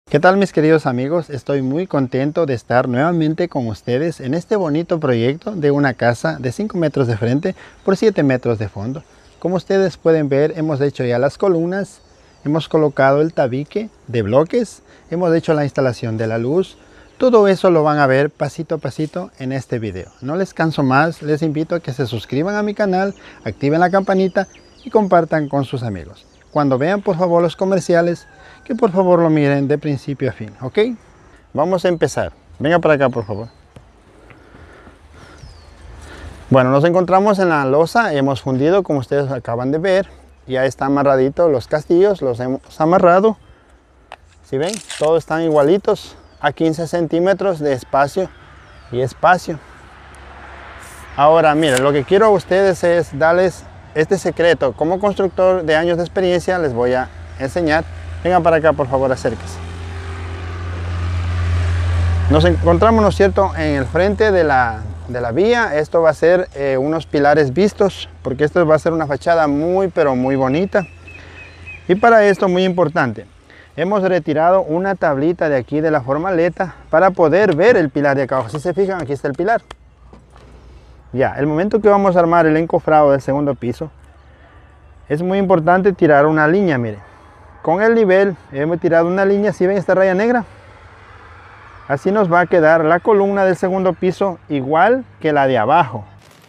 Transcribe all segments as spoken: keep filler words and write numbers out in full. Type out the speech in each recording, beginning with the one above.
¿Qué tal, mis queridos amigos? Estoy muy contento de estar nuevamente con ustedes en este bonito proyecto de una casa de cinco metros de frente por siete metros de fondo. Como ustedes pueden ver, hemos hecho ya las columnas, hemos colocado el tabique de bloques, hemos hecho la instalación de la luz. Todo eso lo van a ver pasito a pasito en este video. No les canso más, les invito a que se suscriban a mi canal, activen la campanita y compartan con sus amigos. Cuando vean por favor los comerciales, que por favor lo miren de principio a fin, ¿ok? Vamos a empezar. Venga para acá por favor. Bueno, nos encontramos en la losa, hemos fundido como ustedes acaban de ver. Ya está amarradito los castillos, los hemos amarrado. ¿Sí ven? Todos están igualitos a quince centímetros de espacio y espacio. Ahora miren, lo que quiero a ustedes es darles este secreto. Como constructor de años de experiencia les voy a enseñar. Vengan para acá por favor, acérquense. Nos encontramos, ¿no es cierto?, en el frente de la, de la vía. Esto va a ser eh, unos pilares vistos, porque esto va a ser una fachada muy pero muy bonita. Y para esto, muy importante, hemos retirado una tablita de aquí de la formaleta para poder ver el pilar de acá abajo. Si se fijan, aquí está el pilar. Ya, el momento que vamos a armar el encofrado del segundo piso, es muy importante tirar una línea, miren. Con el nivel hemos tirado una línea, si ven esta raya negra, así nos va a quedar la columna del segundo piso igual que la de abajo.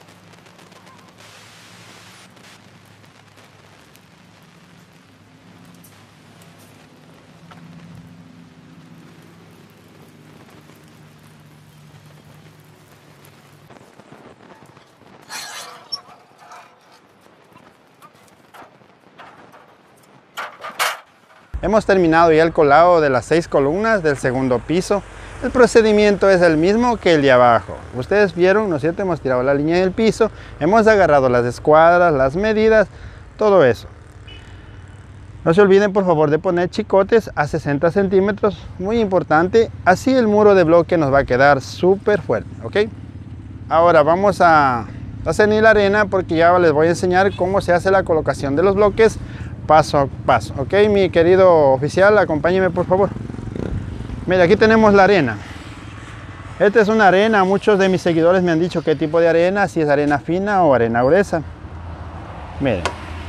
Hemos terminado ya el colado de las seis columnas del segundo piso. El procedimiento es el mismo que el de abajo. Ustedes vieron, ¿no es cierto? Hemos tirado la línea del piso, hemos agarrado las escuadras, las medidas, todo eso. No se olviden por favor de poner chicotes a sesenta centímetros, muy importante. Así el muro de bloque nos va a quedar súper fuerte, ¿ok? Ahora vamos a hacer la arena porque ya les voy a enseñar cómo se hace la colocación de los bloques paso a paso, ok, mi querido oficial, acompáñeme por favor. Mira, aquí tenemos la arena. Esta es una arena, muchos de mis seguidores me han dicho qué tipo de arena, si es arena fina o arena gruesa. Miren,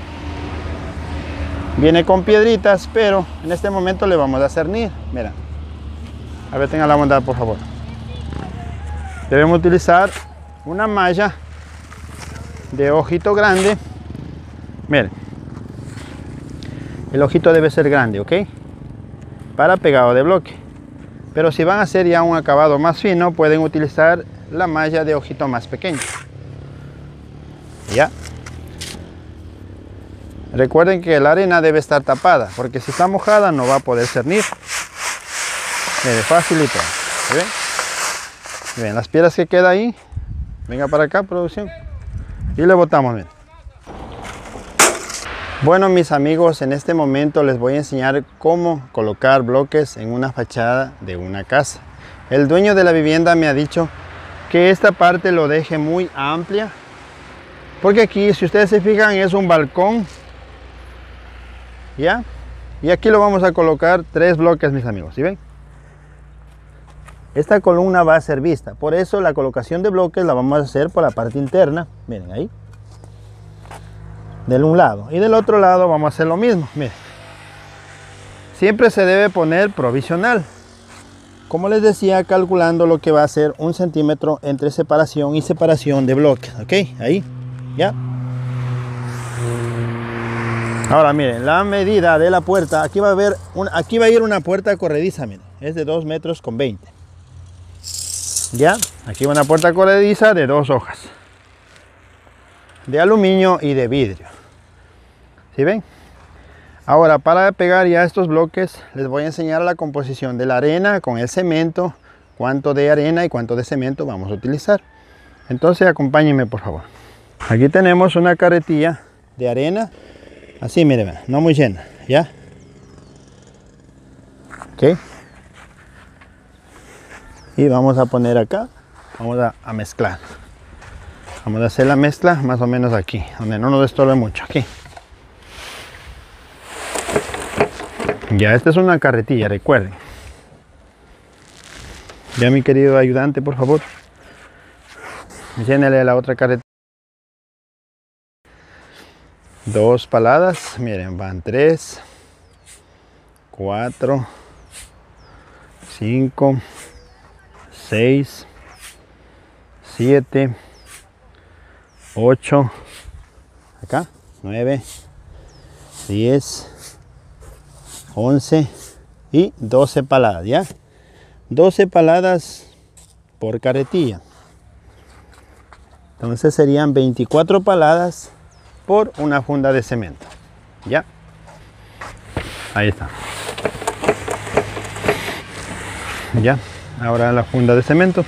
viene con piedritas, pero en este momento le vamos a cernir. Mira, a ver, tenga la bondad por favor. Debemos utilizar una malla de ojito grande. Miren, el ojito debe ser grande, ¿ok? Para pegado de bloque. Pero si van a hacer ya un acabado más fino, pueden utilizar la malla de ojito más pequeño. Ya. Recuerden que la arena debe estar tapada, porque si está mojada no va a poder cernir. Miren, facilito. ¿Ven? Ven, las piedras que queda ahí. Venga para acá, producción. Y le botamos, miren. Bueno, mis amigos, en este momento les voy a enseñar cómo colocar bloques en una fachada de una casa. El dueño de la vivienda me ha dicho que esta parte lo deje muy amplia, porque aquí, si ustedes se fijan, es un balcón, ¿ya? Y aquí lo vamos a colocar tres bloques, mis amigos, ¿sí ven? Esta columna va a ser vista, por eso la colocación de bloques la vamos a hacer por la parte interna, miren ahí. Del un lado y del otro lado vamos a hacer lo mismo. Miren, siempre se debe poner provisional, como les decía, calculando lo que va a ser un centímetro entre separación y separación de bloques, ok, ahí ya. Ahora miren, la medida de la puerta, aquí va a haber un, aquí va a ir una puerta corrediza, miren, es de dos metros con veinte, ya. Aquí va una puerta corrediza de dos hojas de aluminio y de vidrio. ¿Sí ven? Ahora, para pegar ya estos bloques les voy a enseñar la composición de la arena con el cemento, cuánto de arena y cuánto de cemento vamos a utilizar. Entonces acompáñenme por favor. Aquí tenemos una carretilla de arena, así miren, no muy llena, ¿ya? Ok. Y vamos a poner acá, vamos a, a mezclar. Vamos a hacer la mezcla más o menos aquí, donde no nos estorbe mucho, aquí. Ya esta es una carretilla, recuerden. Ya, mi querido ayudante, por favor. Llénele la otra carretilla. Dos paladas, miren, van tres, cuatro, cinco, seis, siete, ocho, acá, nueve, diez, once y doce paladas, ¿ya? doce paladas por carretilla. Entonces serían veinticuatro paladas por una funda de cemento. Ya. Ahí está. Ya. Ahora la funda de cemento.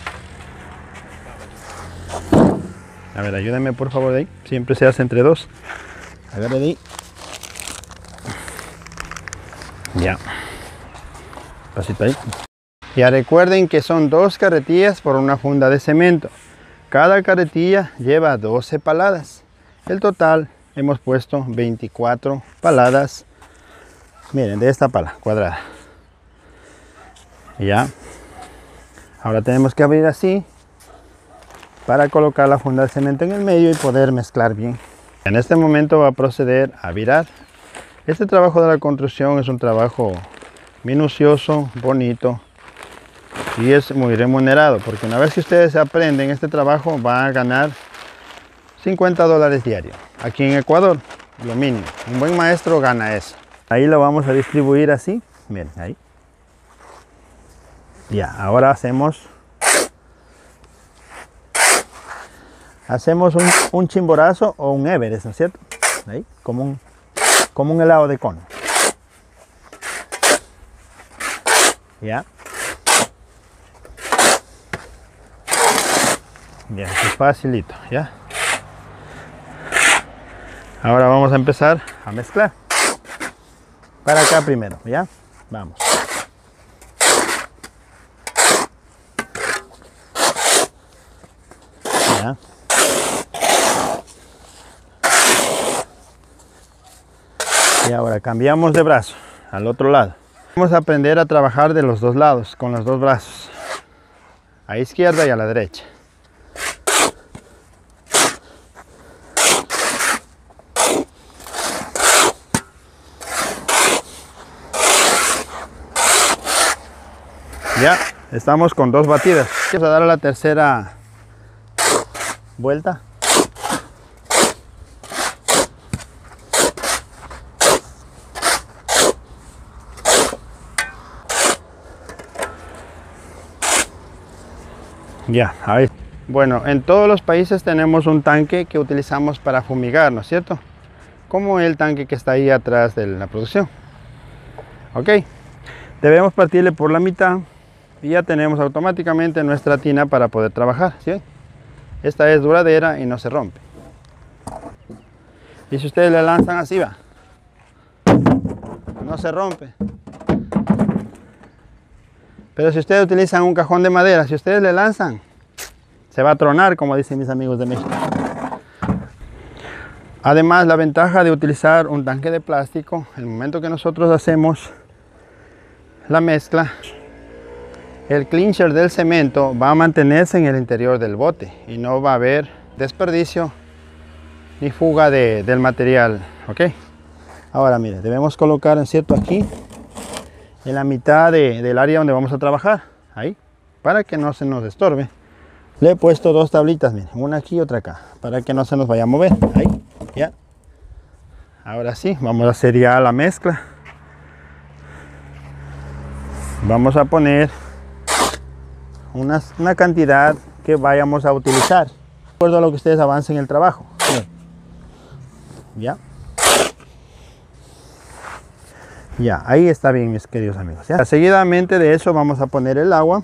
A ver, ayúdenme por favor de ahí. Siempre se hace entre dos. Agarre de ahí. Ya. Pasito ahí. Ya recuerden que son dos carretillas por una funda de cemento. Cada carretilla lleva doce paladas. El total hemos puesto veinticuatro paladas. Miren, de esta pala cuadrada. Ya. Ahora tenemos que abrir así para colocar la funda de cemento en el medio y poder mezclar bien. En este momento va a proceder a virar. Este trabajo de la construcción es un trabajo minucioso, bonito. Y es muy remunerado, porque una vez que ustedes aprenden este trabajo van a ganar cincuenta dólares diarios. Aquí en Ecuador, lo mínimo. Un buen maestro gana eso. Ahí lo vamos a distribuir así. Miren, ahí. Ya, ahora hacemos hacemos un, un chimborazo o un Everest, ¿no es cierto? Ahí, como un, como un helado de cono. Ya. Bien, es facilito, ¿ya? Ahora vamos a empezar a mezclar. Para acá primero, ¿ya? Vamos. ¿Ya? Y ahora cambiamos de brazo al otro lado. Vamos a aprender a trabajar de los dos lados, con los dos brazos. A la izquierda y a la derecha. Ya, estamos con dos batidas. Vamos a dar la tercera vuelta. Ya, ahí. Bueno, en todos los países tenemos un tanque que utilizamos para fumigar, ¿no es cierto? Como el tanque que está ahí atrás de la producción. Ok, debemos partirle por la mitad. Y ya tenemos automáticamente nuestra tina para poder trabajar, ¿sí? Esta es duradera y no se rompe. Y si ustedes le lanzan así, va, no se rompe. Pero si ustedes utilizan un cajón de madera, si ustedes le lanzan, se va a tronar, como dicen mis amigos de México. Además, la ventaja de utilizar un tanque de plástico, el momento que nosotros hacemos la mezcla, el clincher del cemento va a mantenerse en el interior del bote y no va a haber desperdicio ni fuga de, del material. ¿Ok? Ahora mire, debemos colocar en cierto aquí en la mitad de, del área donde vamos a trabajar, ahí, para que no se nos estorbe. Le he puesto dos tablitas, miren, una aquí y otra acá, para que no se nos vaya a mover. Ahí, ya. Ahora sí, vamos a hacer ya la mezcla. Vamos a poner Una, una cantidad que vayamos a utilizar, de acuerdo a lo que ustedes avancen en el trabajo. Ya. Ya, ahí está bien, mis queridos amigos. ¿Ya? Seguidamente de eso vamos a poner el agua.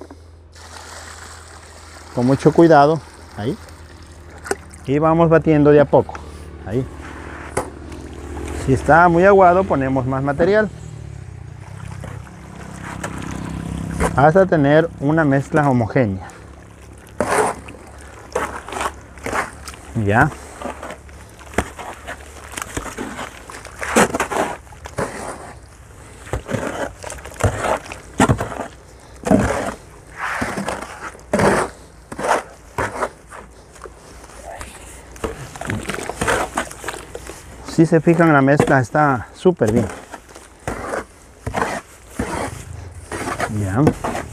Con mucho cuidado. Ahí. Y vamos batiendo de a poco. Ahí. Si está muy aguado, ponemos más material. Hasta tener una mezcla homogénea. Ya. Si se fijan, la mezcla está súper bien. Ya.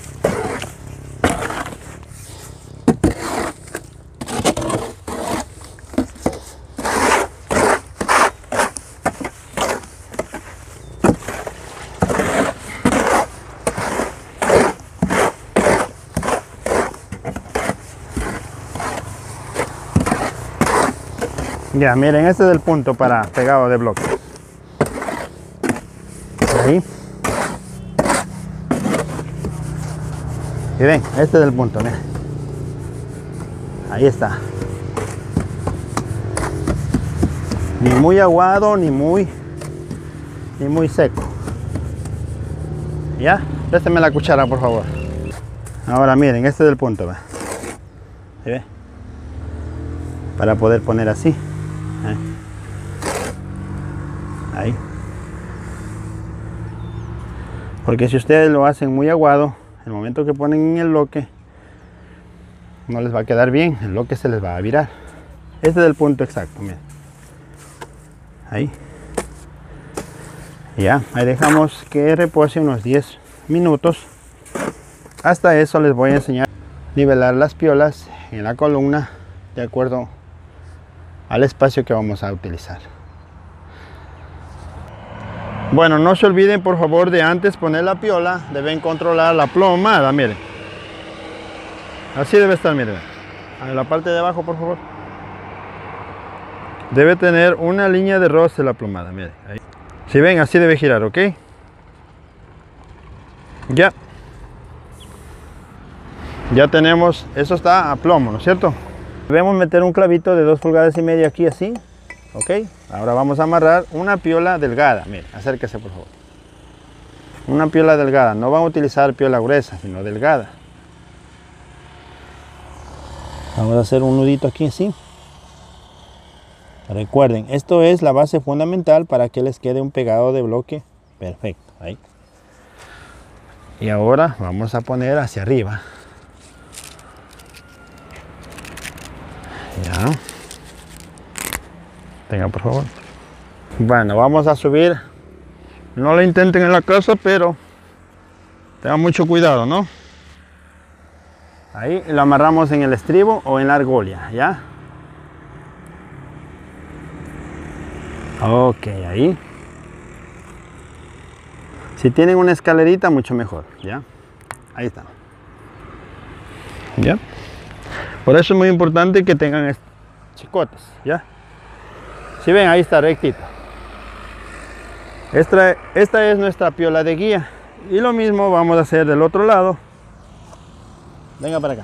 Ya, miren, este es el punto para pegado de bloque. Ahí. Y ven, este es el punto, miren. Ahí está. Ni muy aguado, ni muy, ni muy seco. Ya, présteme la cuchara, por favor. Ahora miren, este es el punto, ¿ve? ¿Sí ve? Para poder poner así. Ahí. Porque si ustedes lo hacen muy aguado, el momento que ponen en el bloque no les va a quedar bien, el bloque se les va a virar. Este es el punto exacto, miren. Ahí. Ya, ahí dejamos que repose unos diez minutos. Hasta eso les voy a enseñar a nivelar las piolas en la columna de acuerdo al espacio que vamos a utilizar. Bueno, no se olviden por favor de antes poner la piola, deben controlar la plomada, miren. Así debe estar, miren. En la parte de abajo, por favor. Debe tener una línea de roce la plomada, miren. Ahí. Si ven, así debe girar, ¿ok? Ya. Ya tenemos, eso está a plomo, ¿no es cierto? Debemos meter un clavito de dos pulgadas y media aquí así. Ok, ahora vamos a amarrar una piola delgada. Mire, acérquese por favor. Una piola delgada, no van a utilizar piola gruesa, sino delgada. Vamos a hacer un nudito aquí así. Recuerden, esto es la base fundamental para que les quede un pegado de bloque perfecto. Ahí. Y ahora vamos a poner hacia arriba. Ya. Tenga por favor. Bueno, vamos a subir. No lo intenten en la casa, pero tengan mucho cuidado, ¿no? Ahí lo amarramos en el estribo o en la argolla, ¿ya? Ok, ahí. Si tienen una escalerita, mucho mejor, ¿ya? Ahí está. ¿Ya? Por eso es muy importante que tengan chicotes, ¿ya? Si ven, ahí está rectito. Esta, esta es nuestra piola de guía. Y lo mismo vamos a hacer del otro lado. Venga para acá.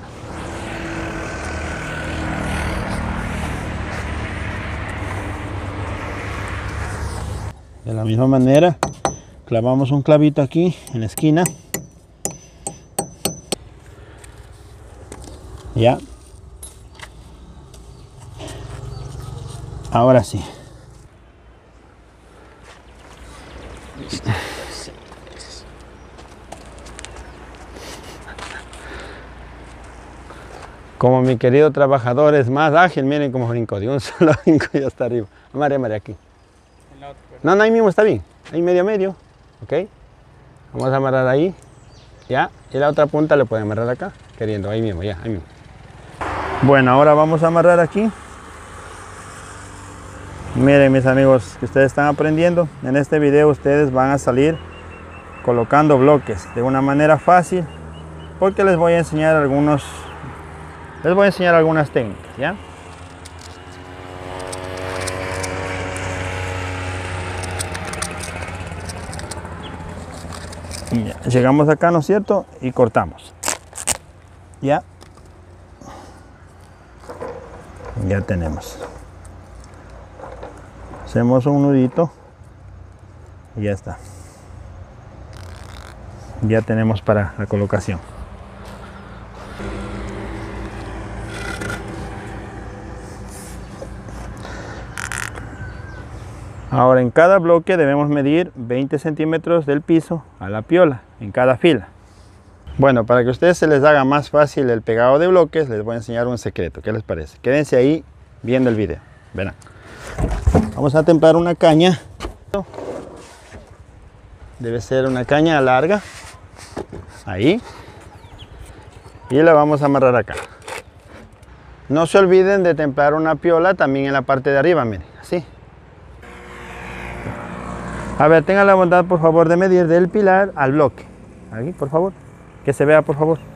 De la misma manera, clavamos un clavito aquí en la esquina. Ya. Ahora sí. Como mi querido trabajador es más ágil, miren cómo brinco, de un solo brinco y hasta arriba. Amarre, amarre aquí. No, no, ahí mismo está bien, ahí medio medio, ok. Vamos a amarrar ahí, ya, y la otra punta le pueden amarrar acá, queriendo, ahí mismo, ya, ahí mismo. Bueno, ahora vamos a amarrar aquí. Miren mis amigos, que ustedes están aprendiendo, en este video ustedes van a salir colocando bloques de una manera fácil, porque les voy a enseñar algunos, les voy a enseñar algunas técnicas, ¿ya? Ya, llegamos acá, ¿no es cierto? Y cortamos. Ya. Ya tenemos. Hacemos un nudito. Y ya está. Ya tenemos para la colocación. Ahora en cada bloque debemos medir veinte centímetros del piso a la piola, en cada fila. Bueno, para que a ustedes se les haga más fácil el pegado de bloques, les voy a enseñar un secreto. ¿Qué les parece? Quédense ahí viendo el video. Verán. Vamos a templar una caña. Debe ser una caña larga. Ahí. Y la vamos a amarrar acá. No se olviden de templar una piola también en la parte de arriba, miren, así. A ver, tengan la bondad por favor de medir del pilar al bloque. Aquí, por favor. Que se vea, por favor.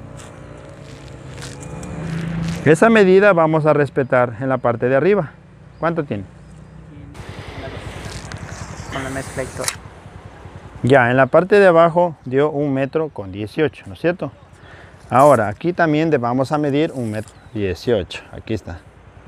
Esa medida vamos a respetar en la parte de arriba. ¿Cuánto tiene? Con la mezcla y todo. Ya, en la parte de abajo dio un metro con dieciocho, ¿no es cierto? Ahora, aquí también vamos a medir un metro dieciocho. Aquí está.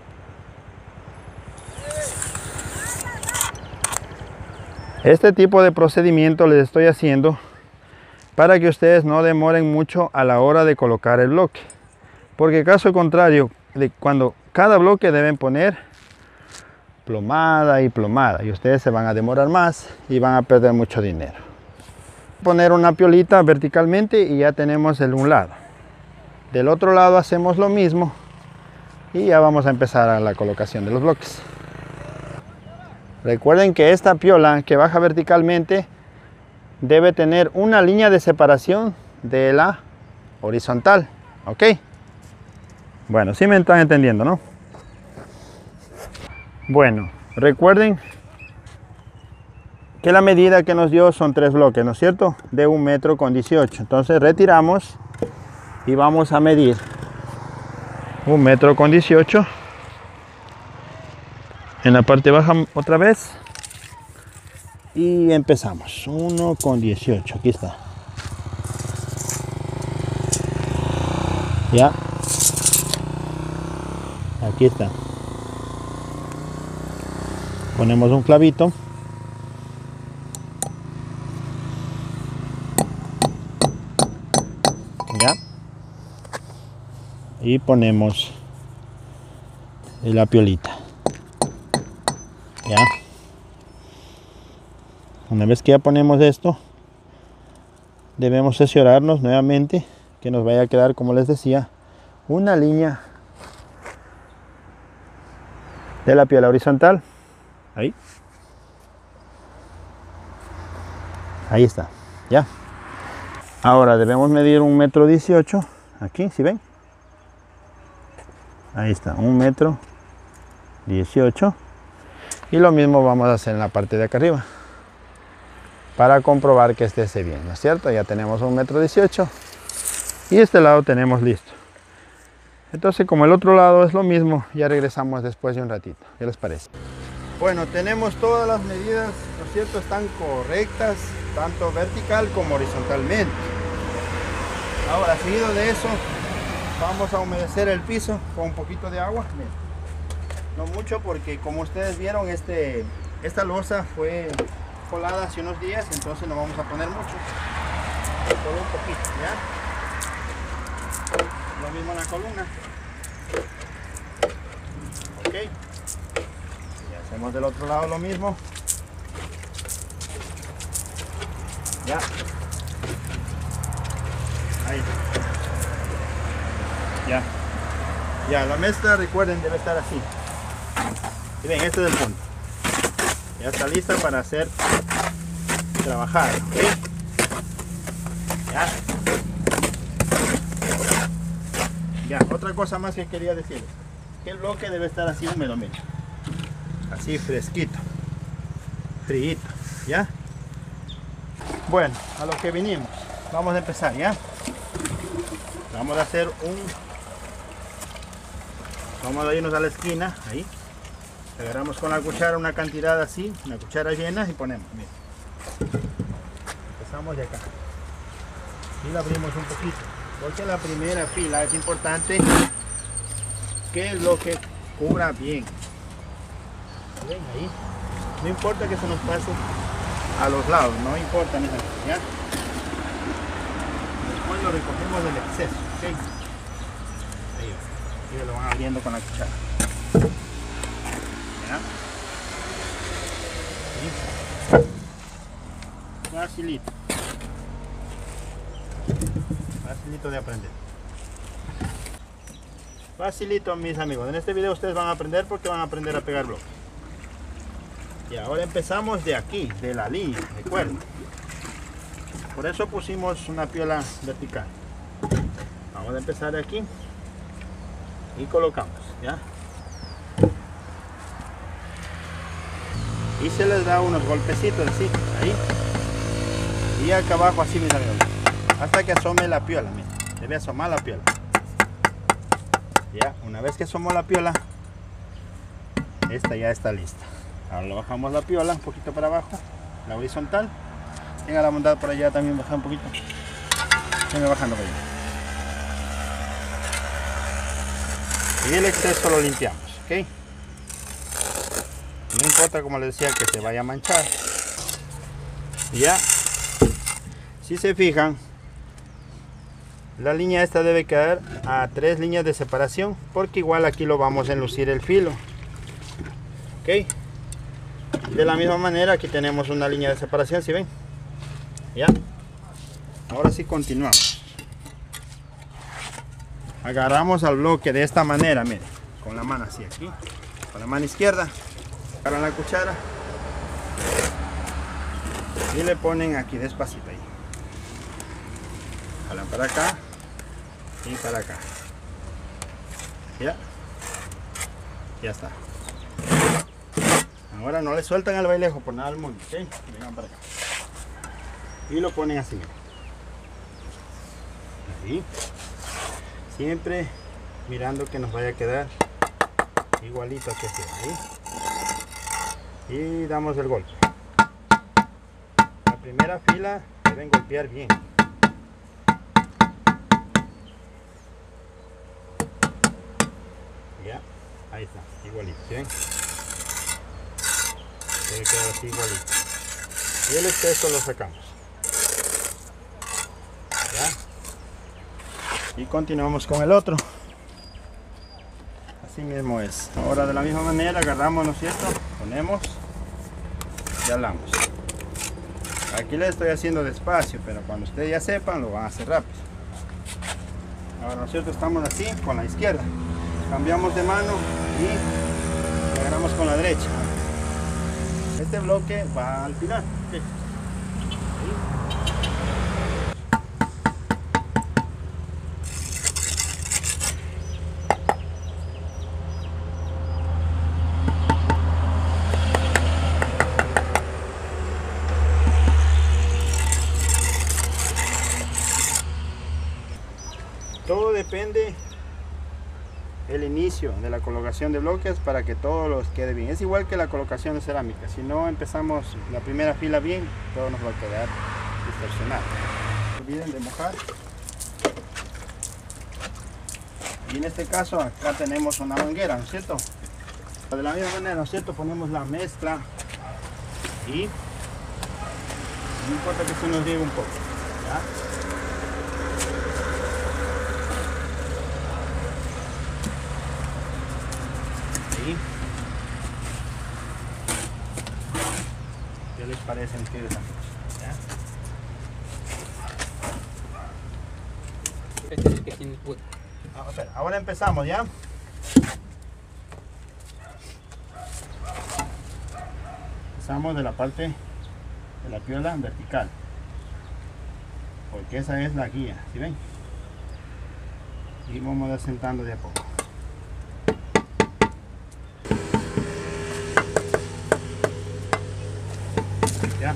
Este tipo de procedimiento les estoy haciendo para que ustedes no demoren mucho a la hora de colocar el bloque. Porque caso contrario, de cuando cada bloque deben poner plomada y plomada y ustedes se van a demorar más y van a perder mucho dinero. Poner una piolita verticalmente y ya tenemos el un lado. Del otro lado hacemos lo mismo y ya vamos a empezar a la colocación de los bloques. Recuerden que esta piola que baja verticalmente debe tener una línea de separación de la horizontal, ¿ok? Bueno, sí me están entendiendo, ¿no? Bueno, recuerden que la medida que nos dio son tres bloques, ¿no es cierto? De un metro con dieciocho. Entonces retiramos y vamos a medir un metro con dieciocho. En la parte baja otra vez. Y empezamos. uno con dieciocho. Aquí está. Ya. Aquí está. Ponemos un clavito. Ya. Y ponemos la piolita. Ya. Una vez que ya ponemos esto, debemos cerciorarnos nuevamente que nos vaya a quedar, como les decía, una línea de la piola horizontal. Ahí. Ahí está. Ya. Ahora debemos medir un metro dieciocho. Aquí, ¿sí ven? Ahí está, un metro dieciocho. Y lo mismo vamos a hacer en la parte de acá arriba para comprobar que este esté bien, ¿no es cierto? Ya tenemos un metro dieciocho y este lado tenemos listo. Entonces, como el otro lado es lo mismo, ya regresamos después de un ratito. ¿Qué les parece? Bueno, tenemos todas las medidas, ¿no es cierto? Están correctas, tanto vertical como horizontalmente. Ahora, seguido de eso, vamos a humedecer el piso con un poquito de agua. Miren. No mucho, porque como ustedes vieron, este, esta losa fue colada hace unos días, entonces no vamos a poner mucho, solo un poquito, ¿ya? Lo mismo en la columna. Ok. Y hacemos del otro lado lo mismo. Ya. Ahí. Ya. Ya, la mezcla, recuerden, debe estar así. Y ven, este es el punto. Ya está lista para hacer trabajar, ¿ok? Ya. Ya, otra cosa más que quería decirles. Que el bloque debe estar así húmedo, miren. Así fresquito. Fríito, ¿ya? Bueno, a lo que vinimos. Vamos a empezar, ¿ya? Vamos a hacer un... Vamos a irnos a la esquina, ahí. Agarramos con la cuchara una cantidad así, una cuchara llena y ponemos, miren. Empezamos de acá. Y la abrimos un poquito. Porque la primera fila es importante que el bloque cubra bien. ¿Ven ahí? No importa que se nos pase a los lados, no importa, ¿ya? Después lo recogemos del exceso, ¿ok? Ahí va. Y lo van abriendo con la cuchara. ¿Ya? ¿Sí? Facilito. Facilito de aprender. Facilito, mis amigos. En este video ustedes van a aprender porque van a aprender a pegar bloques. Y ahora empezamos de aquí, de la línea, de cuerda. Por eso pusimos una piola vertical. Vamos a empezar de aquí y colocamos, ¿ya? Y se les da unos golpecitos así, ahí. Y acá abajo así, mira, hasta que asome la piola, mira. Debe asomar la piola. Ya, una vez que asomó la piola, esta ya está lista. Ahora lo bajamos la piola un poquito para abajo, la horizontal. Tenga la bondad por allá también, bajar un poquito. Venga bajando por allá. Y el exceso lo limpiamos, ¿ok? No importa, como les decía, que se vaya a manchar. Ya, si se fijan, la línea esta debe quedar a tres líneas de separación, porque igual aquí lo vamos a enlucir el filo. Ok. De la misma manera, aquí tenemos una línea de separación, ¿sí ven? Ya. Ahora sí continuamos. Agarramos al bloque de esta manera, miren, con la mano así aquí, con la mano izquierda, agarran la cuchara y le ponen aquí despacito ahí. Jalan para acá y para acá. Ya. Ya está. Ahora no le sueltan el bailejo por nada del mundo, ¿ok? Vengan para acá. Y lo ponen así. Ahí. Siempre mirando que nos vaya a quedar igualito que sea. Ahí. Y damos el golpe. La primera fila deben golpear bien. Ya, ahí está, igualito, ¿sí ven? Debe quedar así igualito. Y el exceso lo sacamos. ¿Ya? Y continuamos con el otro. Así mismo es. Ahora de la misma manera agarramos, ¿no es cierto? Ponemos y jalamos. Aquí le estoy haciendo despacio, pero cuando ustedes ya sepan lo van a hacer rápido. Ahora, ¿no es cierto? Estamos así con la izquierda. Cambiamos de mano y agarramos con la derecha. Este bloque va al final. ¿Sí? Todo depende el inicio de la colocación de bloques para que todo los quede bien. Es igual que la colocación de cerámica. Si no empezamos la primera fila bien, todo nos va a quedar distorsionado. No olviden de mojar. Y en este caso acá tenemos una manguera, ¿no es cierto? De la misma manera, ¿no es cierto? Ponemos la mezcla y no importa que se nos llegue un poco, ¿ya? ¿Qué les parecen ustedes, amigos? ¿Ya? Ah, espera, ahora empezamos, ¿ya? Empezamos de la parte de la piola vertical, porque esa es la guía, ¿sí ven? Y vamos asentando de a poco. Ya.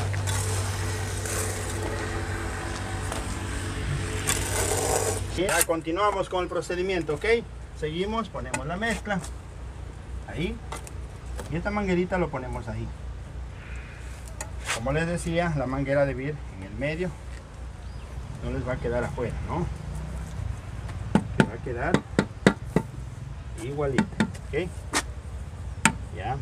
Ya continuamos con el procedimiento, ¿ok? Seguimos, ponemos la mezcla ahí y esta manguerita lo ponemos ahí. Como les decía, la manguera debe ir en el medio, no les va a quedar afuera, ¿no? Se va a quedar igualita, ¿ok? Ya.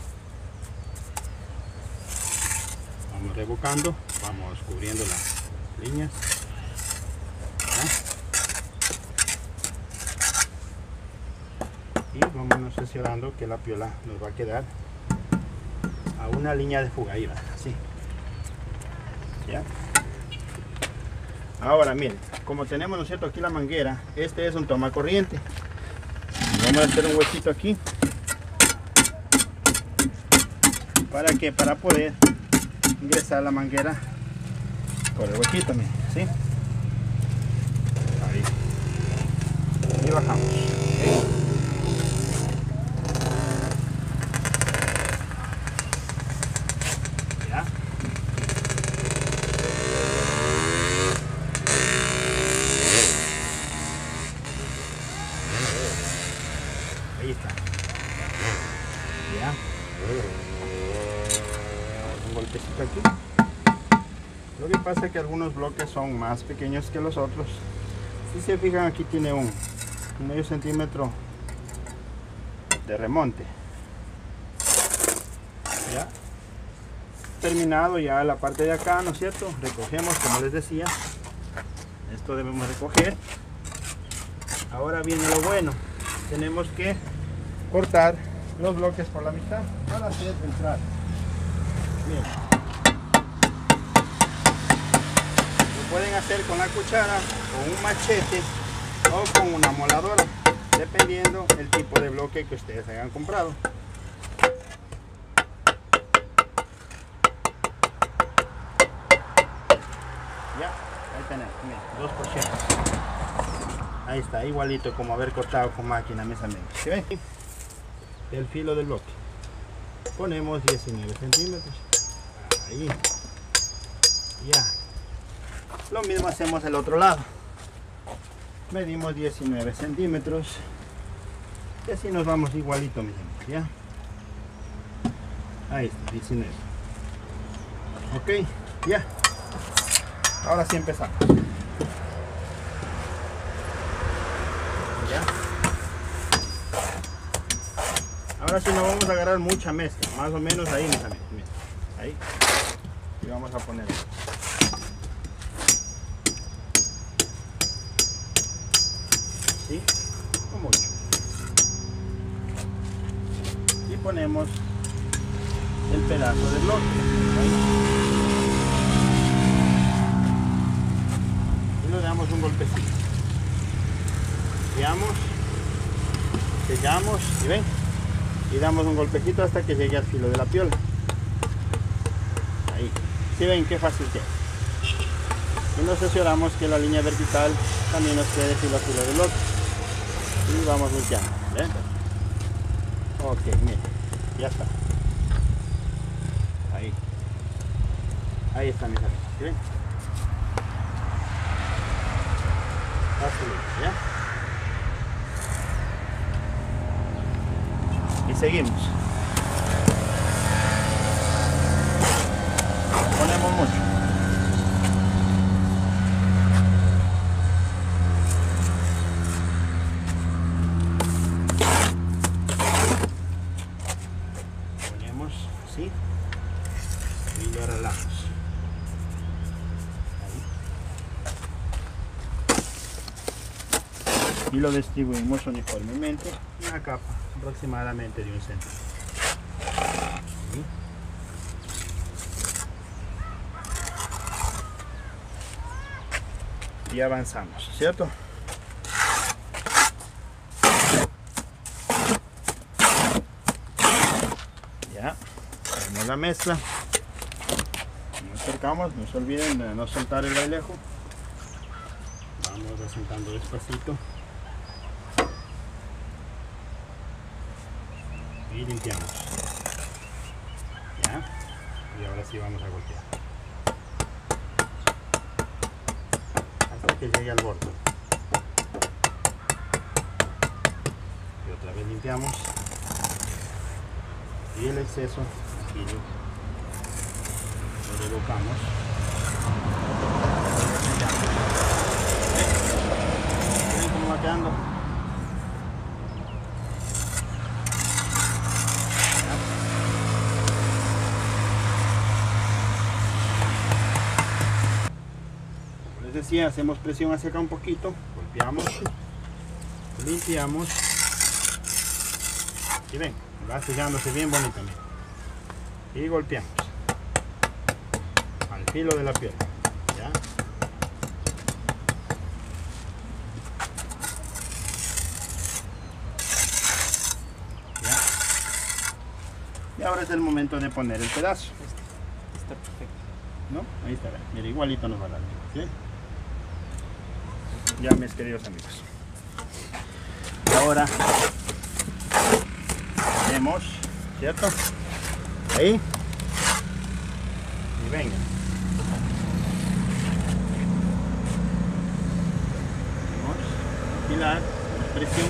Vamos rebocando, vamos cubriendo las líneas. ¿Ya? Y vamos asegurando que la piola nos va a quedar a una línea de fuga, ahí va, así. ¿Ya? Ahora miren, como tenemos, ¿no es cierto?, aquí la manguera, este es un tomacorriente. Vamos a hacer un huequito aquí. ¿Para qué? Para poder ingresar la manguera por el huequito, miren, ¿sí? Ahí. Y bajamos. ¿Ya? Ahí está. ¿Ya? Un golpecito aquí. Lo que pasa es que algunos bloques son más pequeños que los otros. Si se fijan, aquí tiene un, un medio centímetro de remonte. Ya terminado ya la parte de acá, ¿no es cierto? Recogemos, como les decía, esto debemos recoger. Ahora viene lo bueno, tenemos que cortar los bloques por la mitad para hacer entrar. Bien. Lo pueden hacer con la cuchara, con un machete o con una moladora, dependiendo el tipo de bloque que ustedes hayan comprado. Ya, ahí tenemos, miren, dos por ciento. Ahí está, igualito como haber cortado con máquina, mes a menos. ¿Sí ven? El filo del bloque. Ponemos diecinueve centímetros. Ahí. Ya. Lo mismo hacemos el otro lado. Medimos diecinueve centímetros. Y así nos vamos igualito, mis amigos. ¿Ya? Ahí está, diecinueve. Ok, ya. Ahora sí empezamos. ¿Ya? Ahora sí no vamos a agarrar mucha mezcla, más o menos ahí, mis amigos. Miren, ahí. Y vamos a poner esto. ¿Sí? No mucho. Y ponemos el pedazo de bloque. Ahí. Y le damos un golpecito. Sellamos, sellamos y ven, y damos un golpecito hasta que llegue al filo de la piola. Ahí, si ven qué fácil que es. Y nos aseguramos que la línea vertical también nos quede filo a filo del otro. Y vamos limpiando. ¿Ven? Ok, miren, ya está. Ahí, ahí está, mis amigos. ¿Sí ven? Fácil, ¿ya? Y seguimos. Ponemos mucho. Ponemos así y lo relajamos. Ahí. Y lo distribuimos uniformemente en una capa aproximadamente de un centímetro. Y avanzamos, ¿cierto? Ya, tenemos la mezcla. Nos acercamos, no se olviden de no soltar el bailejo. Vamos asentando despacito. Y limpiamos. ¿Ya? Y ahora sí vamos a golpear hasta que llegue al borde. Y otra vez limpiamos. Y el exceso aquí lo relocamos. ¿Ven cómo va quedando? Decía, hacemos presión hacia acá un poquito, golpeamos, limpiamos y ven, va sellándose bien bonito, miren. Y golpeamos al filo de la piel. ¿Ya? ¿Ya? Y ahora es el momento de poner el pedazo. Está perfecto. ¿No? Ahí está, mira, igualito nos va a dar. ¿Sí? Ya, mis queridos amigos. Y ahora ponemos, ¿cierto? Ahí. Y venga. Vamos a afilar, presión.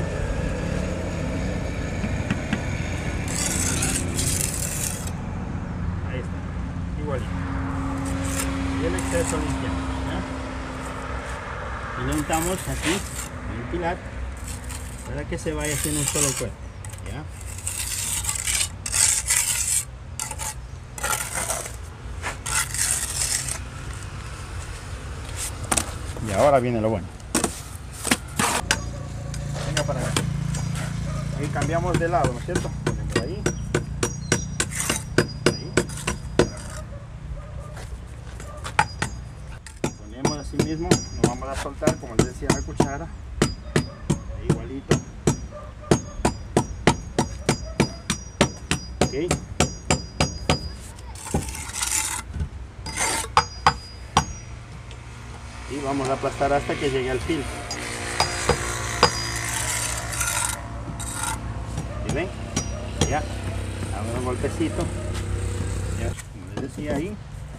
Ahí está, igualito. Y el exceso limpiamos, ¿ya? Y le untamos aquí en el pilar para que se vaya haciendo un solo cuerpo, ¿ya? Y ahora viene lo bueno. Venga para acá. Ahí cambiamos de lado, ¿no es cierto? Ponemos ahí. Ahí. Ponemos así mismo. Nos vamos a soltar, como les decía, la cuchara. Ahí igualito. Ok. Y vamos a aplastar hasta que llegue al filo. ¿Sí ven? Ya. Ahora un golpecito. Ya, como les decía ahí.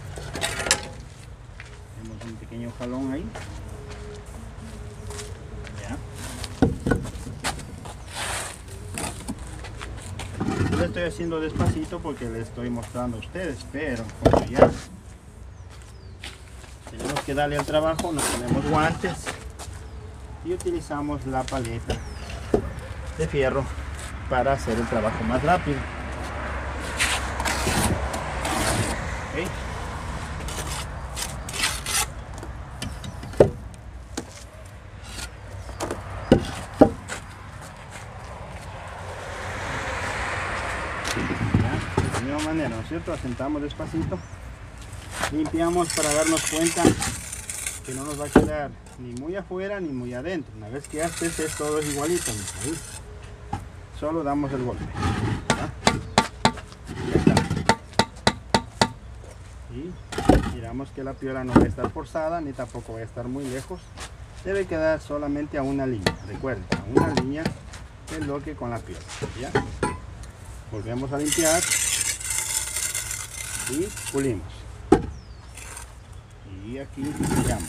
Tenemos un pequeño jalón ahí. Ya. Yo lo estoy haciendo despacito porque les estoy mostrando a ustedes, pero como ya tenemos que darle al trabajo, nos ponemos guantes y utilizamos la paleta de fierro para hacer el trabajo más rápido. ¿Okay? Ya, de la misma manera, ¿no es cierto? Asentamos despacito. Limpiamos para darnos cuenta que no nos va a quedar ni muy afuera ni muy adentro. Una vez que haces es todo es igualito. Ahí. Solo damos el golpe. ¿Ya? Ya está. Y miramos que la piola no va a estar forzada ni tampoco va a estar muy lejos. Debe quedar solamente a una línea. Recuerden, a una línea el bloque con la piola. ¿Ya? Volvemos a limpiar y pulimos. Y aquí limpiamos.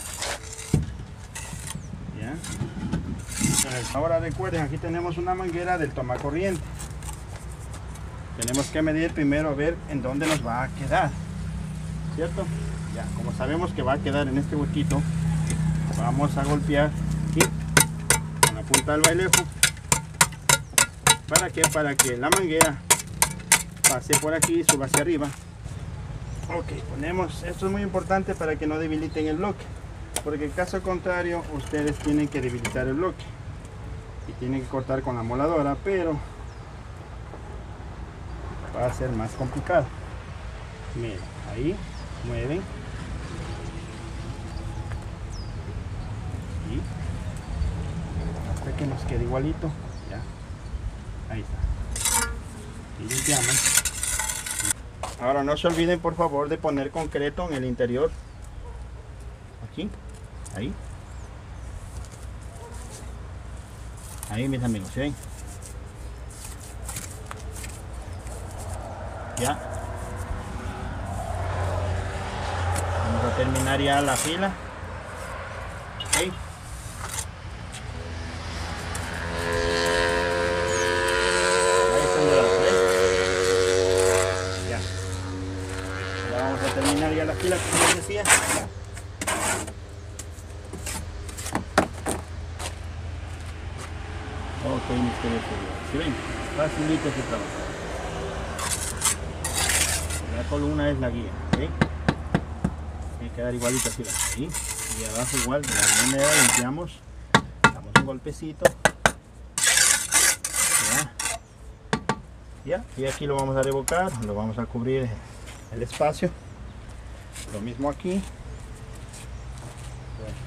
¿Ya? Ahora recuerden, aquí tenemos una manguera del tomacorriente. Tenemos que medir primero a ver en dónde nos va a quedar, ¿cierto? Ya, como sabemos que va a quedar en este huequito, vamos a golpear aquí con la punta del bailejo. ¿Para qué? Para que la manguera pase por aquí y suba hacia arriba. Ok, ponemos, esto es muy importante para que no debiliten el bloque, porque en caso contrario ustedes tienen que debilitar el bloque y tienen que cortar con la moladora, pero va a ser más complicado. Miren, ahí mueven y hasta que nos quede igualito. Ya, ahí está. Y limpiamos. Ahora no se olviden por favor de poner concreto en el interior. Aquí, ahí. Ahí mis amigos, ¿sí ven? Ya. Vamos a terminar ya la fila. Ok. Terminar ya la fila, como les decía. Ok, mis queridos seguidores, ¿sí ven? Facilito ese trabajo. La columna es la guía, ¿ok? Tiene que quedar igualito así, ahí. Y abajo igual, de la misma manera limpiamos, damos un golpecito. Ya. Ya, y aquí lo vamos a revocar, lo vamos a cubrir el espacio. Lo mismo aquí. Bueno.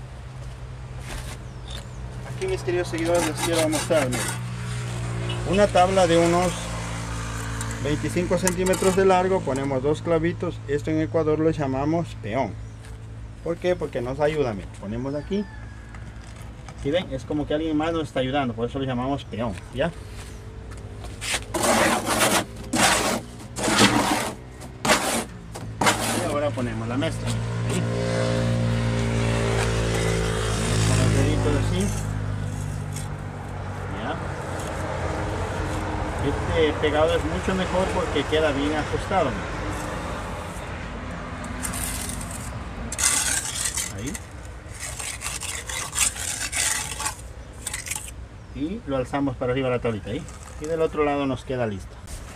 Aquí mis queridos seguidores les quiero mostrar, miren, una tabla de unos veinticinco centímetros de largo, ponemos dos clavitos. Esto en Ecuador lo llamamos peón. ¿Por qué? Porque nos ayuda. Miren, ponemos aquí. Si ven, es como que alguien más nos está ayudando, por eso lo llamamos peón, ¿ya? Y ahora ponemos la mezcla. Ahí. Con los deditos así. ¿Ya? Este pegado es mucho mejor porque queda bien ajustado. Ahí. Y lo alzamos para arriba la tablita ahí. Y del otro lado nos queda listo.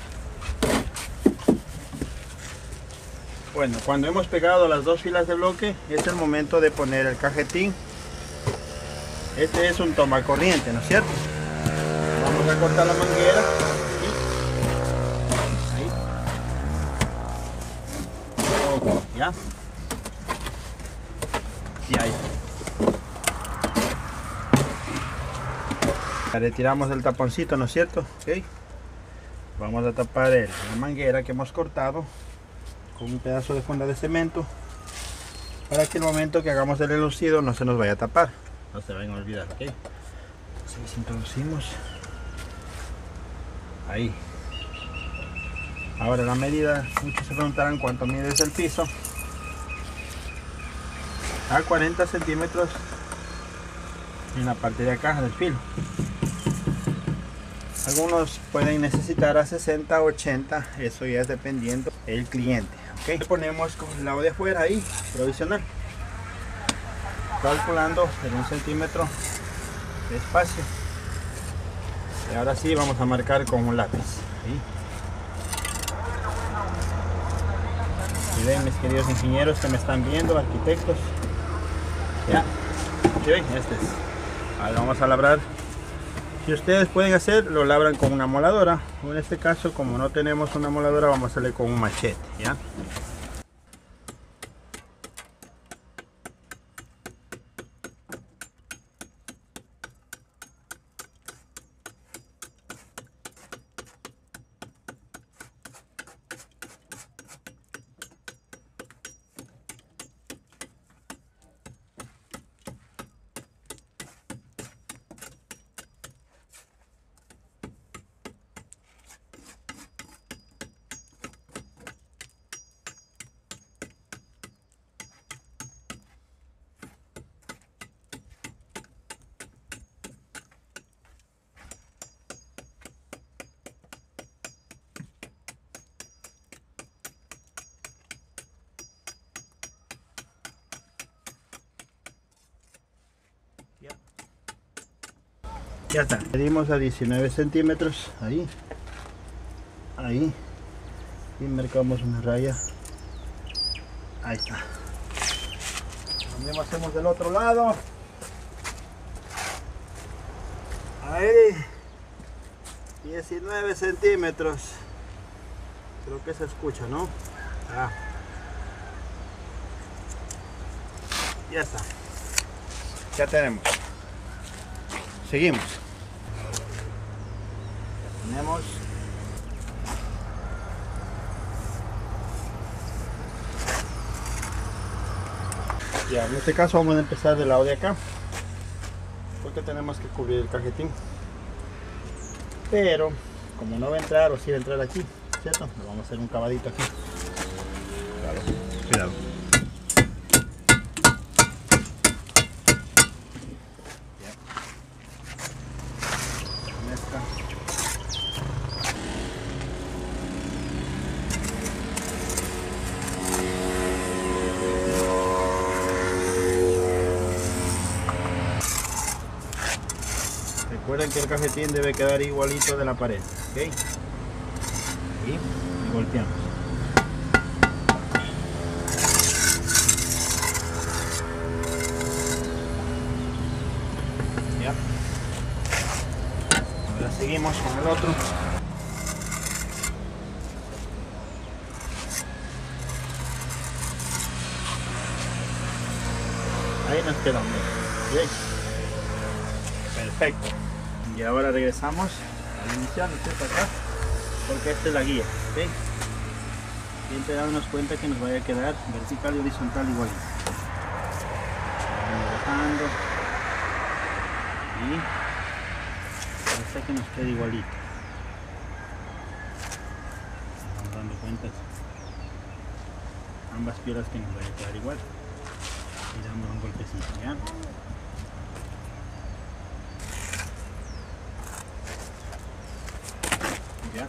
Bueno, cuando hemos pegado las dos filas de bloque, es el momento de poner el cajetín. Este es un tomacorriente, ¿no es cierto? Vamos a cortar la manguera. Ahí. Oh, ya. Y ahí. Retiramos el taponcito, ¿no es cierto? Okay. Vamos a tapar el, la manguera que hemos cortado con un pedazo de funda de cemento para que el momento que hagamos el enlucido no se nos vaya a tapar, no se vayan a olvidar. ¿Ok? Así introducimos ahí. Ahora la medida, muchos se preguntarán cuánto mide el piso. A cuarenta centímetros en la parte de acá del filo. Algunos pueden necesitar a sesenta, ochenta, eso ya es dependiendo del cliente. Okay. Le ponemos con el lado de afuera ahí, provisional, calculando en un centímetro de espacio. Y ahora sí vamos a marcar con un lápiz. ¿Sí? Y ven, mis queridos ingenieros que me están viendo, arquitectos. Ya, ¿sí ven? Este es. Ahora vamos a labrar. Si ustedes pueden hacer, lo labran con una moladora, o en este caso, como no tenemos una moladora, vamos a hacerle con un machete, ¿ya? Ya está, medimos a diecinueve centímetros, ahí, ahí, y marcamos una raya, ahí está. Lo mismo hacemos del otro lado, ahí, diecinueve centímetros, creo que se escucha, ¿no? Ah. Ya está, ya tenemos, seguimos. Tenemos ya, en este caso vamos a empezar del lado de acá porque tenemos que cubrir el cajetín, pero como no va a entrar o si va a entrar aquí, ¿cierto? Le vamos a hacer un cavadito aquí. Claro, cuidado. Recuerden que el cajetín debe quedar igualito de la pared, ¿ok? Y, y volteamos. Ya. Ahora seguimos con el otro. Ahí nos quedamos. ¿Okay? Perfecto. Y ahora regresamos al inicial, ¿no es cierto? Acá. porque esta es la guía, ¿ok? Siempre darnos cuenta que nos vaya a quedar vertical y horizontal igualito. Vamos bajando y hasta que nos quede igualito. Nos vamos dando cuenta ambas piedras que nos vaya a quedar igual y damos un golpecito, ¿ya? ¿Ya?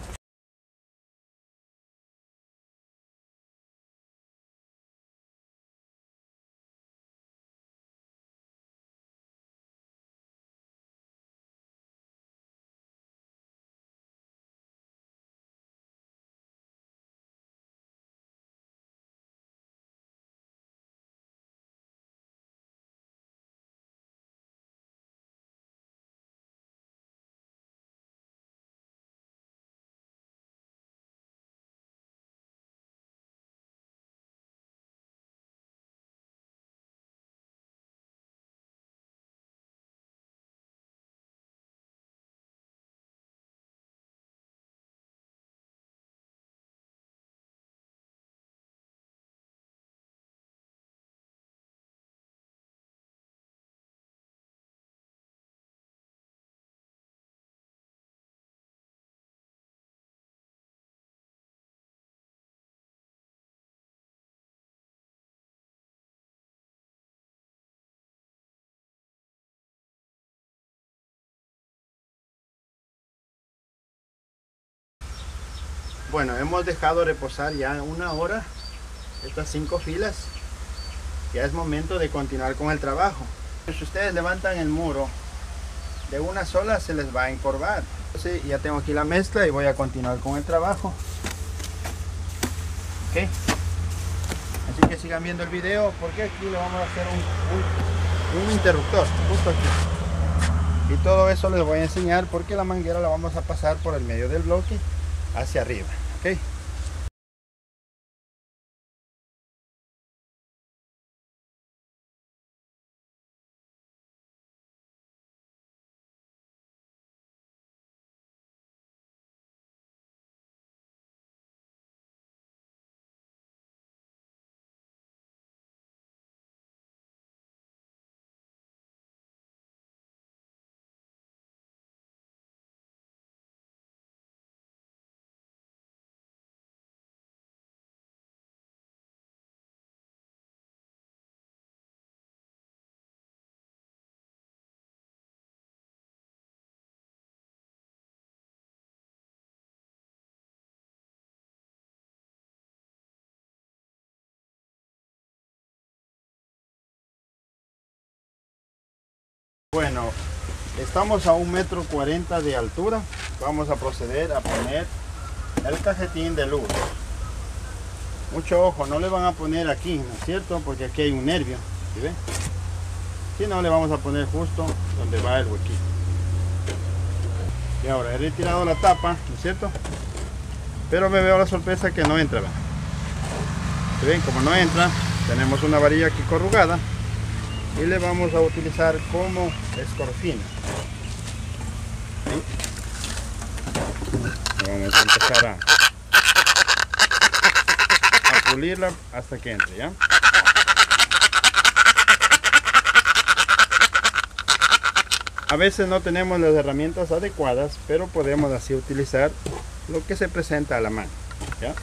Bueno, hemos dejado reposar ya una hora estas cinco filas. Ya es momento de continuar con el trabajo. Si ustedes levantan el muro de una sola, se les va a encorvar. Entonces ya tengo aquí la mezcla y voy a continuar con el trabajo. Ok, así que sigan viendo el video, porque aquí le vamos a hacer un, un, un interruptor justo aquí. Y todo eso les voy a enseñar, porque la manguera la vamos a pasar por el medio del bloque hacia arriba. Ok. Bueno, estamos a un metro cuarenta de altura. Vamos a proceder a poner el cajetín de luz. Mucho ojo, no le van a poner aquí, ¿no es cierto? Porque aquí hay un nervio, ¿sí ven? Si no, le vamos a poner justo donde va el huequito. Y ahora he retirado la tapa, ¿no es cierto? Pero me veo la sorpresa que no entra, ¿ven? ¿Sí ven? Como no entra, tenemos una varilla aquí corrugada y le vamos a utilizar como escorfina. ¿Sí? Vamos a empezar a, a pulirla hasta que entre, ¿ya? A veces no tenemos las herramientas adecuadas, pero podemos así utilizar lo que se presenta a la mano, ¿ya?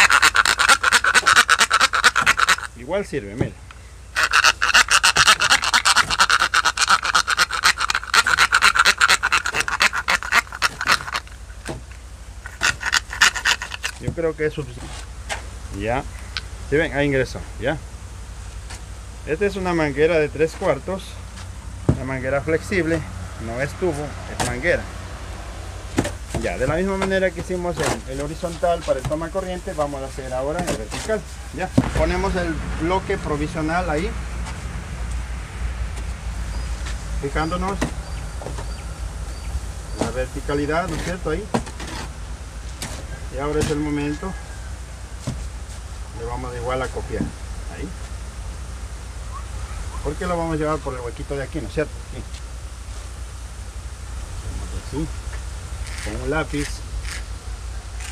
Igual sirve, mire. Yo creo que es suficiente. Ya, si ven, ahí ingresó, ya. Esta es una manguera de tres cuartos, una manguera flexible, no es tubo, es manguera. Ya, de la misma manera que hicimos el, el horizontal para el toma corriente, vamos a hacer ahora el vertical. Ya, ponemos el bloque provisional ahí, fijándonos la verticalidad, ¿no es cierto? Ahí. Y ahora es el momento, le vamos igual a copiar ahí, porque lo vamos a llevar por el huequito de aquí, ¿no es cierto? Aquí. Hacemos así, con un lápiz,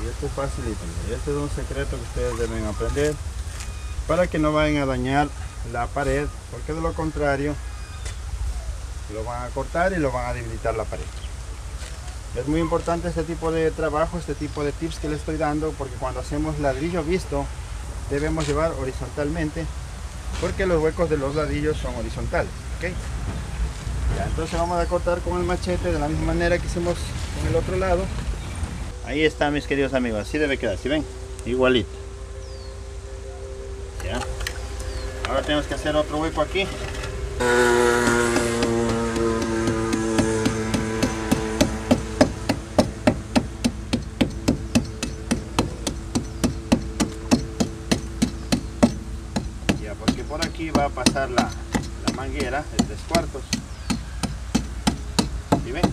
Esto es facilito. Este es un secreto que ustedes deben aprender para que no vayan a dañar la pared, porque de lo contrario lo van a cortar y lo van a debilitar la pared. Es muy importante este tipo de trabajo, este tipo de tips que les estoy dando, porque cuando hacemos ladrillo visto debemos llevar horizontalmente, porque los huecos de los ladrillos son horizontales, ¿okay? Ya, entonces vamos a cortar con el machete de la misma manera que hicimos con el otro lado. Ahí está, mis queridos amigos, así debe quedar, ¿sí ven? Igualito. Ya. Ahora tenemos que hacer otro hueco aquí. Ya, porque por aquí va a pasar la, la manguera de tres cuartos. ¿Sí ven?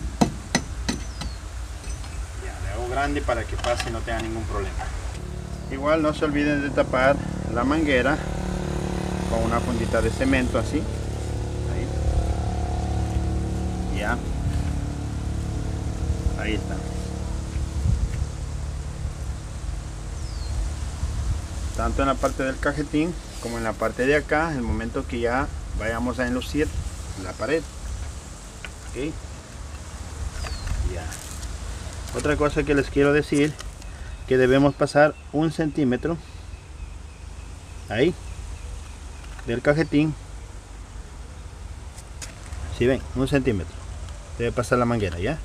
Ya, le hago grande para que pase y no tenga ningún problema. Igual no se olviden de tapar la manguera con una fundita de cemento así. Ahí. Ya. Ahí está. Tanto en la parte del cajetín como en la parte de acá, el momento que ya vayamos a enlucir la pared. ¿Ok? Ya. Otra cosa que les quiero decir, que debemos pasar un centímetro ahí del cajetín. Si ven, un centímetro debe pasar la manguera, ya.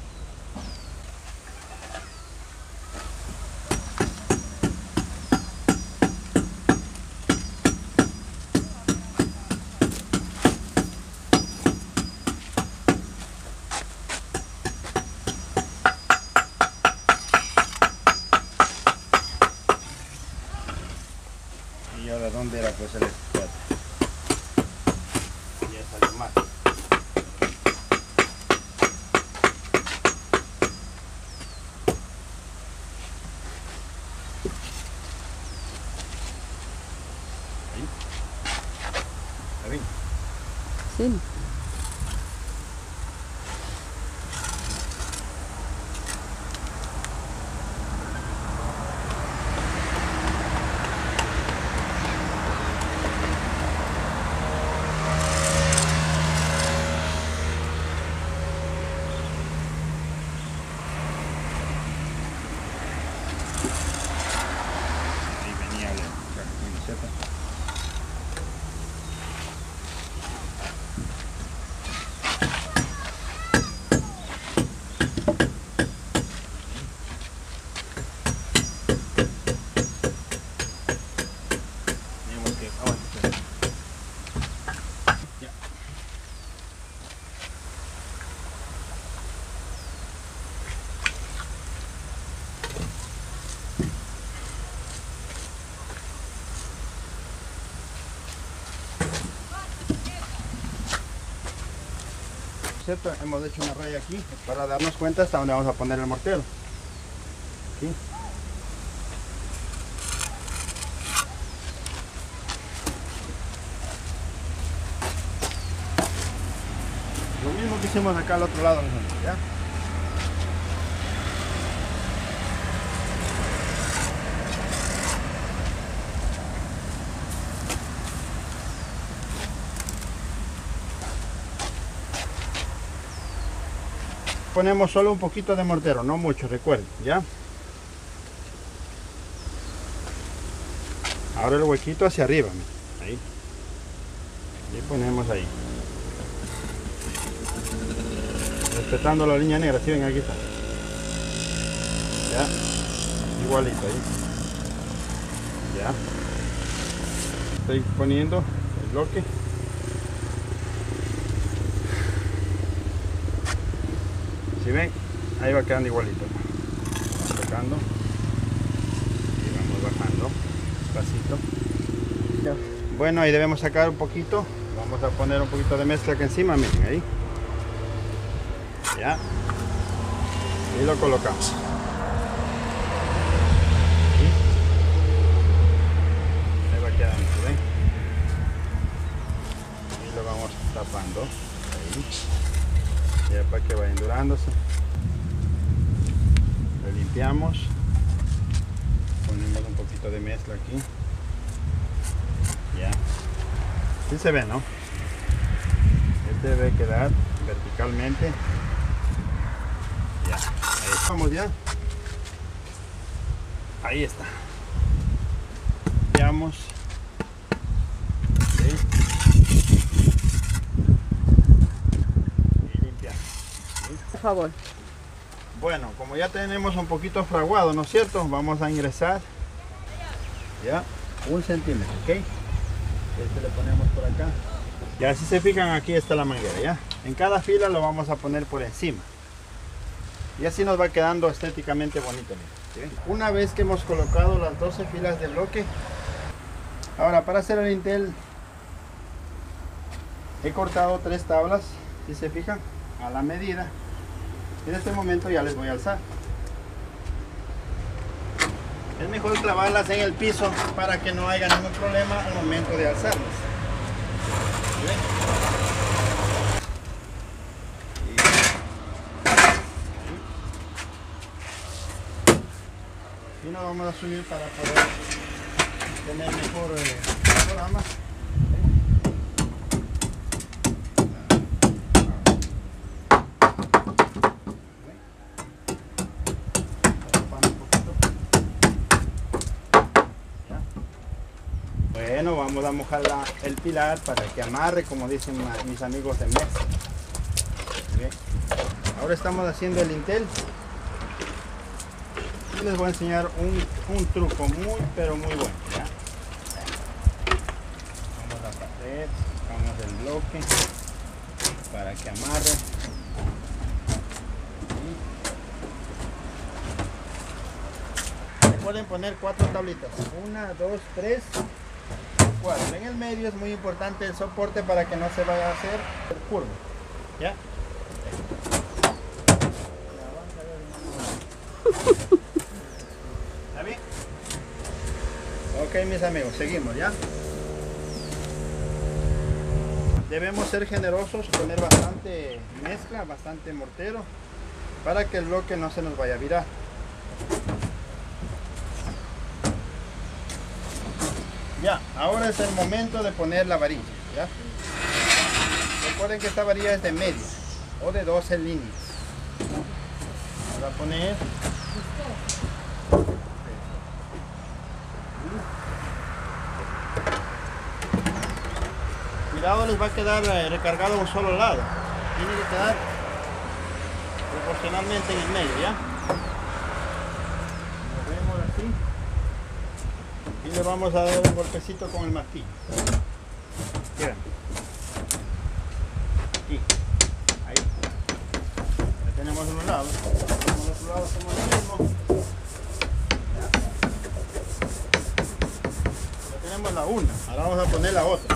Y ahora, ¿dónde era pues el escape? Ya salió más. Ahí. ¿Está bien? Sí. Ahí venía la camiseta. Tenemos que aguantar. Ya. ¿Cierto? Hemos hecho una raya aquí para darnos cuenta hasta dónde vamos a poner el mortero. Aquí. Lo mismo que hicimos acá al otro lado, ¿ya? Ponemos solo un poquito de mortero, no mucho, recuerden, ¿ya? Ahora el huequito hacia arriba, ahí. Y ponemos ahí. Respetando la línea negra, si ven, aquí está. Ya, igualito ahí. Ya. Estoy poniendo el bloque. Si ven, ahí va quedando igualito. Vamos tocando y vamos bajando despacito. Ya. Bueno, ahí debemos sacar un poquito. Vamos a poner un poquito de mezcla aquí encima, miren ahí. Ya. Y lo colocamos. Ahí, ahí va quedando, ¿ven? Y lo vamos tapando. Ahí. Ya para que vaya endurándose. Lo limpiamos ponemos un poquito de mezcla aquí. Ya. Sí se ve, ¿no? Este debe quedar verticalmente. Ya. Ahí estamos ya. Ahí está. Veamos. Sí. Y limpiamos. ¿Sí? Por favor. Bueno, como ya tenemos un poquito fraguado, ¿no es cierto? Vamos a ingresar ya un centímetro, ¿ok? Este le ponemos por acá. Ya si se fijan, aquí está la manguera, ¿ya? En cada fila lo vamos a poner por encima. Y así nos va quedando estéticamente bonito. ¿Sí? Una vez que hemos colocado las doce filas de bloque, ahora para hacer el lintel he cortado tres tablas, si se fijan, a la medida. En este momento ya les voy a alzar. Es mejor clavarlas en el piso para que no haya ningún problema al momento de alzarlas. ¿Ven? Y nos vamos a subir para poder tener mejor eh, panorama. Bueno, vamos a mojar la, el pilar para que amarre, como dicen mis amigos de México. Bien. Ahora estamos haciendo el lintel. Y les voy a enseñar un, un truco muy, pero muy bueno. ¿Ya? Vamos a la pared, sacamos el bloque para que amarre. Pueden poner cuatro tablitas, una, dos, tres, cuatro. En el medio es muy importante el soporte para que no se vaya a hacer el curvo. ¿Ya? ¿Está bien? Ok, mis amigos, seguimos, ¿ya? Debemos ser generosos, poner bastante mezcla, bastante mortero, para que el bloque no se nos vaya a virar. Ya, ahora es el momento de poner la varilla, ¿ya? Recuerden que esta varilla es de media o de doce líneas. Vamos a poner. Cuidado, les va a quedar recargado un solo lado. Tiene que quedar proporcionalmente en el medio, ¿ya? Movemos así. Y le vamos a dar un golpecito con el martillo. Miren. Aquí. Ahí. Ya tenemos uno lado. Como el otro lado hacemos lo mismo. Ya. Ya tenemos la una. Ahora vamos a poner la otra.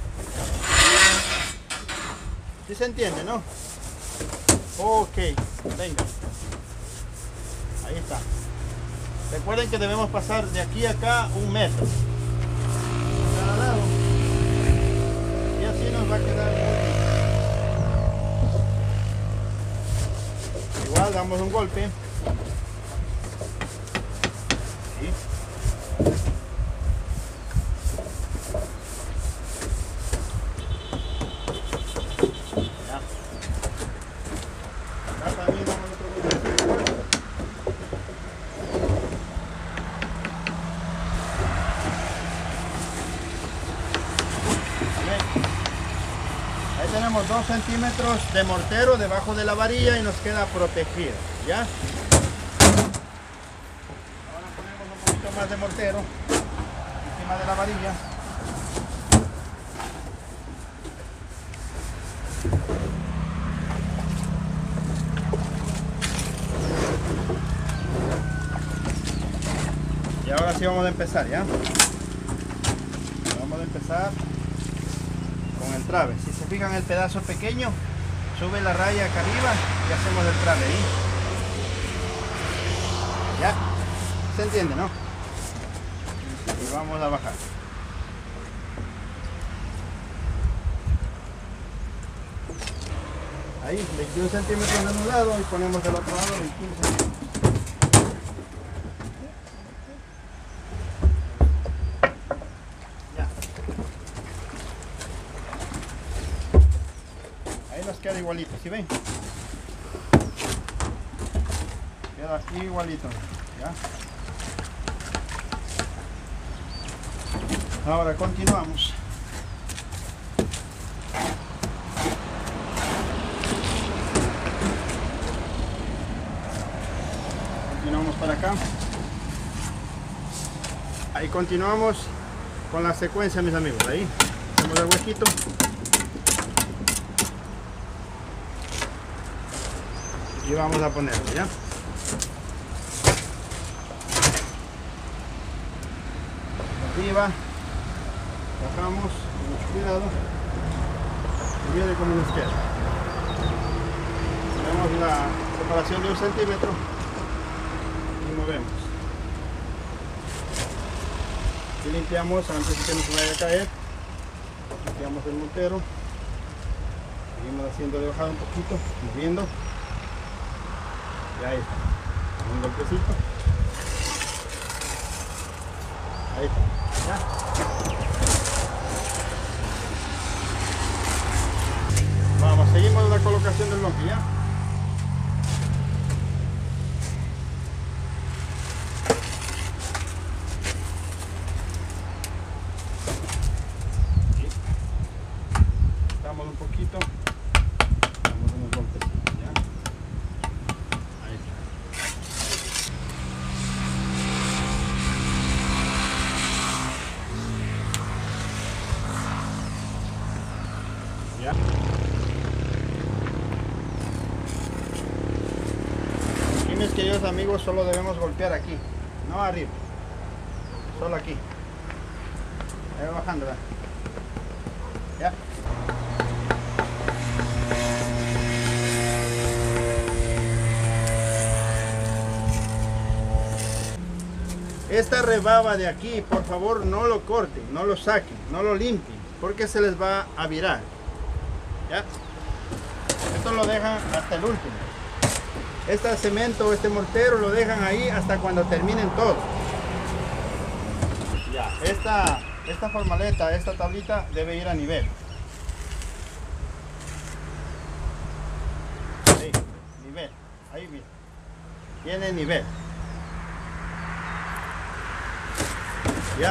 ¿Sí se entiende, no? Ok. Venga. Ahí está. Recuerden que debemos pasar de aquí a acá un metro. Cada lado. Y así nos va a quedar muy bien. Igual damos un golpe. ¿Sí? Ya. Acá también damos otro golpe. Ahí tenemos dos centímetros de mortero debajo de la varilla y nos queda protegido, ¿ya? Ahora ponemos un poquito más de mortero encima de la varilla. Y ahora sí vamos a empezar, ¿ya? Vamos a empezar con el trabe. Si se fijan el pedazo pequeño, sube la raya acá arriba y hacemos el trabe ahí. Ya, se entiende, ¿no? Y vamos a bajar. Ahí, veintiún centímetros de un lado y ponemos del otro lado veintiún centímetros. queda igualito, ¿sí ven? Queda igualito, ¿ya? Ahora continuamos. Continuamos para acá. Ahí continuamos con la secuencia, mis amigos. Ahí hacemos el huequito. Y vamos a ponerlo, ¿ya? Arriba, bajamos, con mucho cuidado, y viene como nos queda. Tenemos la separación de un centímetro y movemos. Y limpiamos antes de que nos vaya a caer. Limpiamos el mortero, seguimos haciendo de bajada un poquito, moviendo. Y ahí está, un golpecito. Ahí está. ¿Ya? Vamos, seguimos la colocación del bloque, ¿ya? Damos un poquito, damos unos golpecitos, ¿ya? Ahí está. ¿Ya? Aquí, mis queridos amigos, solo debemos golpear aquí, no arriba, solo aquí. Ahí va bajando, ¿verdad? ¿Ya? Esta rebaba de aquí, por favor, no lo corten, no lo saquen, no lo limpien, porque se les va a virar. ¿Ya? Esto lo dejan hasta el último. Este cemento, este mortero lo dejan ahí hasta cuando terminen todo. Ya, esta, esta formaleta, esta tablita debe ir a nivel. Ahí, nivel, ahí bien. Tiene nivel. Ya.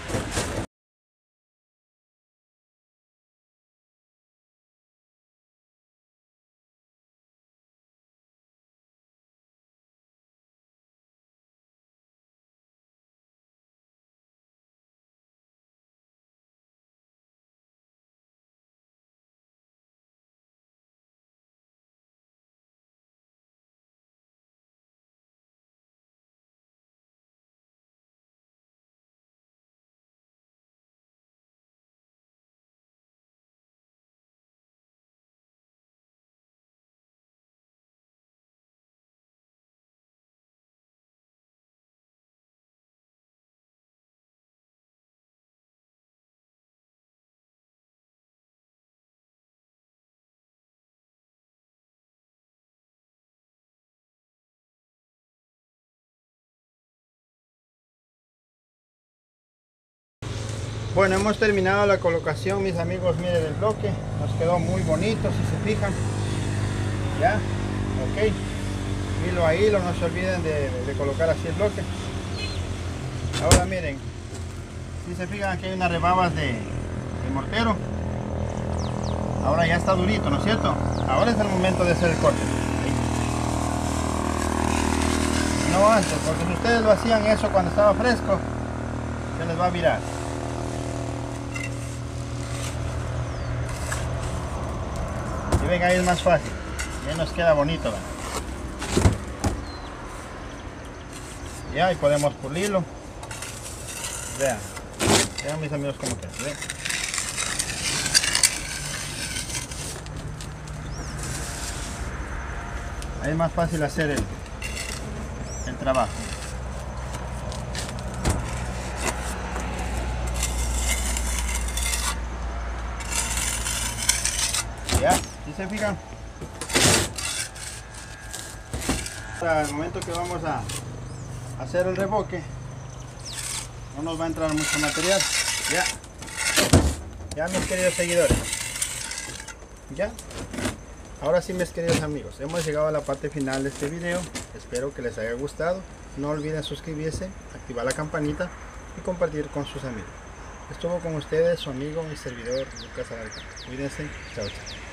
Bueno, hemos terminado la colocación, mis amigos, miren el bloque, nos quedó muy bonito, si se fijan. Ya, ok, hilo a hilo, no se olviden de, de colocar así el bloque. Ahora miren, si se fijan, aquí hay unas rebabas de, de mortero. Ahora ya está durito, ¿no es cierto? Ahora es el momento de hacer el corte. Ahí. No antes, porque si ustedes lo hacían eso cuando estaba fresco, se les va a virar. Y ven, ahí es más fácil, ya nos queda bonito, ¿verdad? Ya, y podemos pulirlo. Vean, vean, mis amigos, cómo queda, ¿ven? Ahí es más fácil hacer el, el trabajo. Ya, ¿sí se fijan? Para el momento que vamos a hacer el reboque, no nos va a entrar mucho material. Ya, ya, mis queridos seguidores. Ya, Ahora sí, mis queridos amigos, hemos llegado a la parte final de este video. Espero que les haya gustado. No olviden suscribirse, activar la campanita y compartir con sus amigos. Estuvo con ustedes su amigo y servidor Lucas Alarcón. Cuídense. Chao, chao.